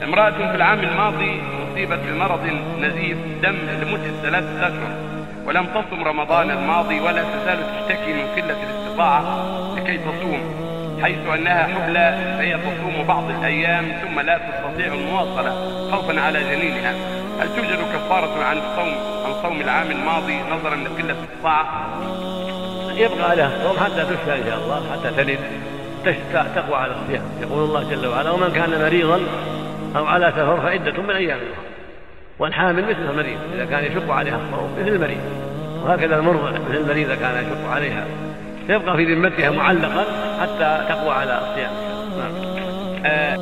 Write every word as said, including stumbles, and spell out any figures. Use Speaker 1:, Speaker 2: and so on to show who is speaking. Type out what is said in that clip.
Speaker 1: امرأة في العام الماضي أصيبت بمرض نزيف دم لمدة ثلاثة أشهر ولم تصم رمضان الماضي ولا تزال تشتكي من قلة الاستطاعة لكي تصوم، حيث أنها حبلى فهي تصوم بعض الأيام ثم لا تستطيع المواصلة خوفا على جنينها. هل توجد كفارة عن الصوم عن صوم العام الماضي نظرا لقلة الاستطاعة؟
Speaker 2: يبقى عليها الصوم حتى تشفى إن شاء الله، حتى تلد تقوى على الصيام. يقول الله جل وعلا: ومن كان مريضا أو على سفر فعدة من أيام أخرى. والحامل مثل المريض إذا كان يشق عليها الصوم مثل المريض، وهكذا المرضع مثل المريض إذا كان يشق عليها، يبقى في ذمتها معلقا حتى تقوى على الصيام.